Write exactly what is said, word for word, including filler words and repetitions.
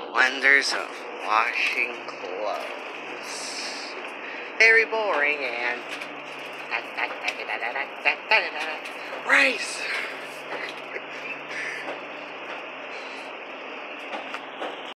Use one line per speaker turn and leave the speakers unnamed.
wonders of washing clothes. Very boring and... Rice!